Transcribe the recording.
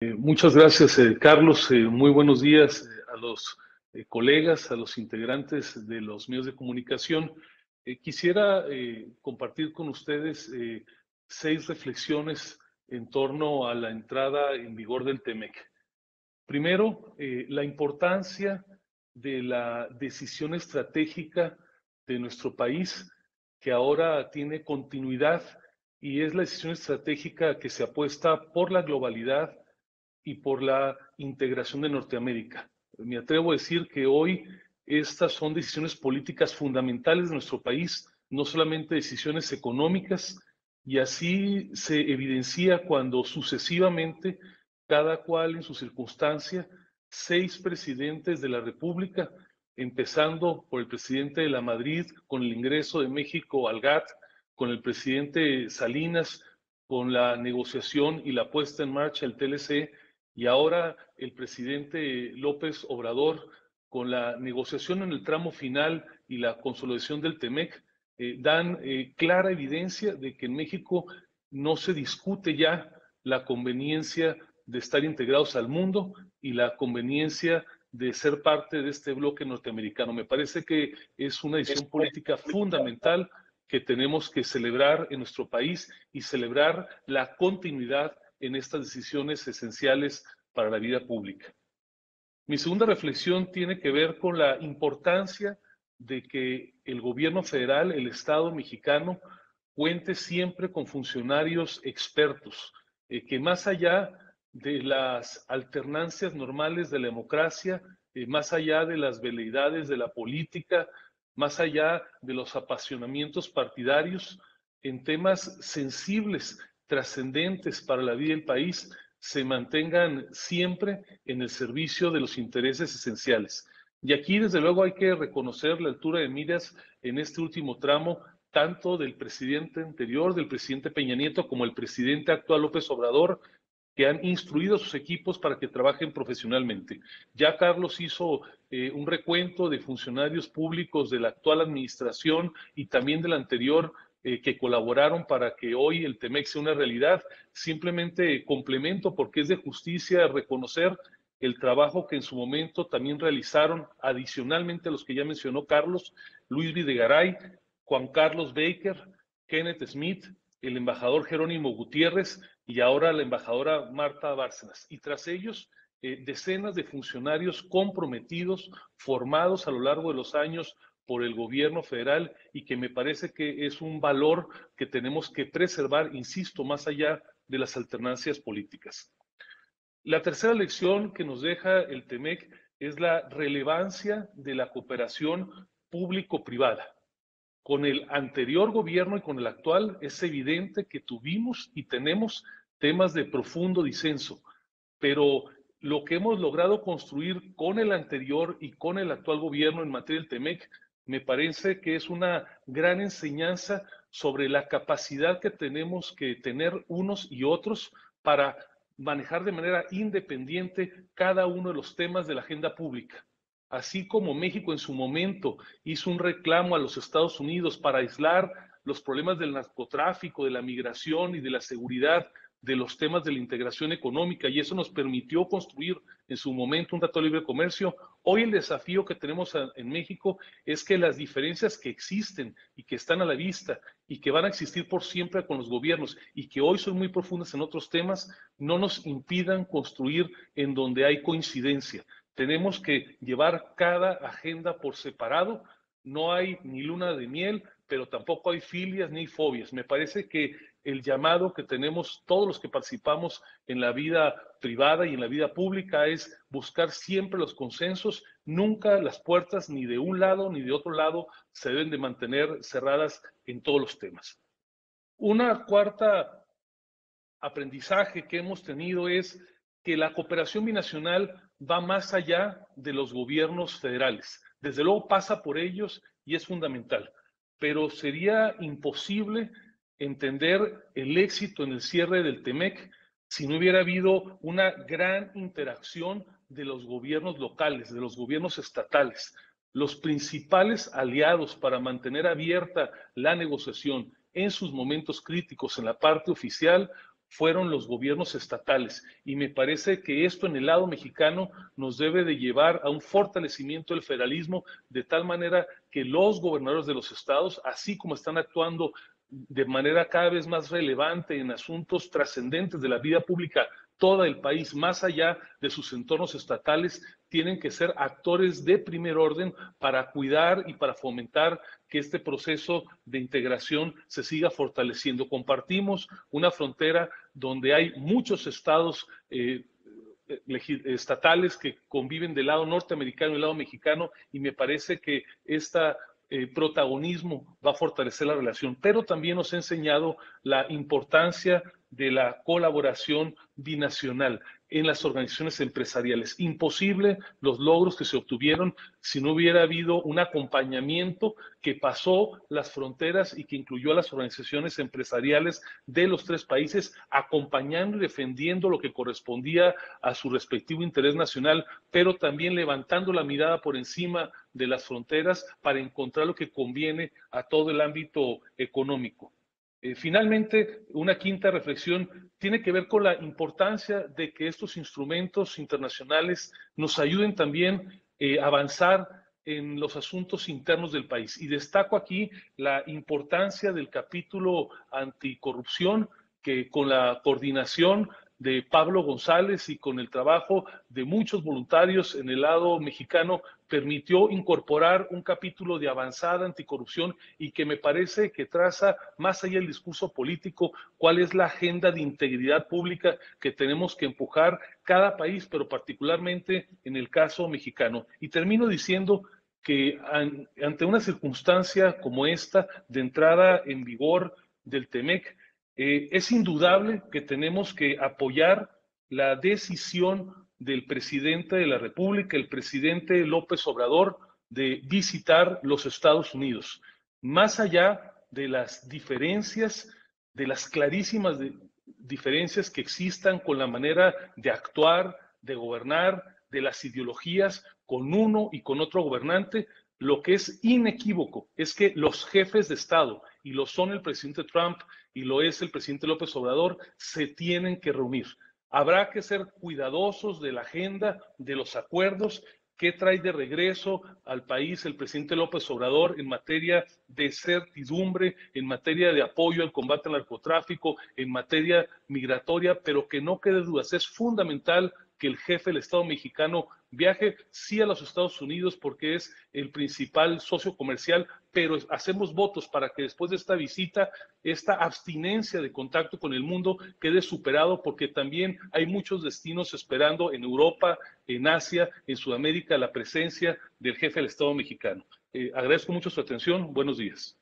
Muchas gracias, Carlos. Muy buenos días a los colegas, a los integrantes de los medios de comunicación. Quisiera compartir con ustedes 6 reflexiones en torno a la entrada en vigor del TEMEC. Primero, la importancia de la decisión estratégica de nuestro país, que ahora tiene continuidad, y es la decisión estratégica que se apuesta por la globalidad y por la integración de Norteamérica. Me atrevo a decir que hoy estas son decisiones políticas fundamentales de nuestro país, no solamente decisiones económicas, y así se evidencia cuando sucesivamente, cada cual en su circunstancia, 6 presidentes de la República, empezando por el presidente de la Madrid, con el ingreso de México al GATT, con el presidente Salinas, con la negociación y la puesta en marcha del TLC, y ahora el presidente López Obrador, con la negociación en el tramo final y la consolidación del TEMEC, dan clara evidencia de que en México no se discute ya la conveniencia de estar integrados al mundo y la conveniencia de ser parte de este bloque norteamericano. Me parece que es una decisión política fundamental que tenemos que celebrar en nuestro país y celebrar la continuidad en estas decisiones esenciales para la vida pública. Mi segunda reflexión tiene que ver con la importancia de que el gobierno federal, el Estado mexicano, cuente siempre con funcionarios expertos, que más allá de las alternancias normales de la democracia, más allá de las veleidades de la política, más allá de los apasionamientos partidarios, en temas sensibles, trascendentes para la vida del país, se mantengan siempre en el servicio de los intereses esenciales. Y aquí, desde luego, hay que reconocer la altura de miras en este último tramo, tanto del presidente anterior, del presidente Peña Nieto, como el presidente actual López Obrador, que han instruido a sus equipos para que trabajen profesionalmente. Ya Carlos hizo un recuento de funcionarios públicos de la actual administración y también de la anterior, que colaboraron para que hoy el TEMEC sea una realidad. Simplemente complemento, porque es de justicia reconocer el trabajo que en su momento también realizaron, adicionalmente a los que ya mencionó Carlos, Luis Videgaray, Juan Carlos Baker, Kenneth Smith, el embajador Jerónimo Gutiérrez y ahora la embajadora Marta Bárcenas. Y tras ellos, decenas de funcionarios comprometidos, formados a lo largo de los años por el gobierno federal, y que me parece que es un valor que tenemos que preservar, insisto, más allá de las alternancias políticas. La tercera lección que nos deja el TEMEC es la relevancia de la cooperación público-privada. Con el anterior gobierno y con el actual es evidente que tuvimos y tenemos temas de profundo disenso, pero lo que hemos logrado construir con el anterior y con el actual gobierno en materia del TEMEC me parece que es una gran enseñanza sobre la capacidad que tenemos que tener unos y otros para manejar de manera independiente cada uno de los temas de la agenda pública. Así como México en su momento hizo un reclamo a los Estados Unidos para aislar los problemas del narcotráfico, de la migración y de la seguridad de los temas de la integración económica, y eso nos permitió construir en su momento un tratado de libre comercio. Hoy el desafío que tenemos en México es que las diferencias que existen y que están a la vista y que van a existir por siempre con los gobiernos y que hoy son muy profundas en otros temas, no nos impidan construir en donde hay coincidencia. Tenemos que llevar cada agenda por separado. No hay ni luna de miel, pero tampoco hay filias ni fobias. Me parece que el llamado que tenemos todos los que participamos en la vida privada y en la vida pública es buscar siempre los consensos. Nunca las puertas ni de un lado ni de otro lado se deben de mantener cerradas en todos los temas. Una cuarta aprendizaje que hemos tenido es que la cooperación binacional va más allá de los gobiernos federales. Desde luego pasa por ellos y es fundamental, pero sería imposible entender el éxito en el cierre del TEMEC si no hubiera habido una gran interacción de los gobiernos locales, de los gobiernos estatales. Los principales aliados para mantener abierta la negociación en sus momentos críticos en la parte oficial fueron los gobiernos estatales. Y me parece que esto en el lado mexicano nos debe de llevar a un fortalecimiento del federalismo, de tal manera que los gobernadores de los estados, así como están actuando de manera cada vez más relevante en asuntos trascendentes de la vida pública, todo el país, más allá de sus entornos estatales, tienen que ser actores de primer orden para cuidar y para fomentar que este proceso de integración se siga fortaleciendo. Compartimos una frontera donde hay muchos estados estatales que conviven del lado norteamericano y del lado mexicano, y me parece que esta protagonismo va a fortalecer la relación, pero también nos ha enseñado la importancia de la colaboración binacional en las organizaciones empresariales. Imposible los logros que se obtuvieron si no hubiera habido un acompañamiento que pasó las fronteras y que incluyó a las organizaciones empresariales de los tres países, acompañando y defendiendo lo que correspondía a su respectivo interés nacional, pero también levantando la mirada por encima de las fronteras para encontrar lo que conviene a todo el ámbito económico. Finalmente, una quinta reflexión tiene que ver con la importancia de que estos instrumentos internacionales nos ayuden también a avanzar en los asuntos internos del país. Y destaco aquí la importancia del capítulo anticorrupción, que con la coordinación de Pablo González y con el trabajo de muchos voluntarios en el lado mexicano, permitió incorporar un capítulo de avanzada anticorrupción y que me parece que traza, más allá del discurso político, cuál es la agenda de integridad pública que tenemos que empujar cada país, pero particularmente en el caso mexicano. Y termino diciendo que ante una circunstancia como esta, de entrada en vigor del TEMEC, es indudable que tenemos que apoyar la decisión del presidente de la República, el presidente López Obrador, de visitar los Estados Unidos. Más allá de las diferencias, de las clarísimas diferencias que existan con la manera de actuar, de gobernar, de las ideologías con uno y con otro gobernante, lo que es inequívoco es que los jefes de Estado, y lo son el presidente Trump y lo es el presidente López Obrador, se tienen que reunir. Habrá que ser cuidadosos de la agenda, de los acuerdos. ¿Qué trae de regreso al país el presidente López Obrador en materia de certidumbre, en materia de apoyo al combate al narcotráfico, en materia migratoria? Pero que no quede dudas, es fundamental que el jefe del Estado mexicano viaje sí a los Estados Unidos porque es el principal socio comercial, pero hacemos votos para que después de esta visita, esta abstinencia de contacto con el mundo quede superado, porque también hay muchos destinos esperando en Europa, en Asia, en Sudamérica, la presencia del jefe del Estado mexicano. Agradezco mucho su atención. Buenos días.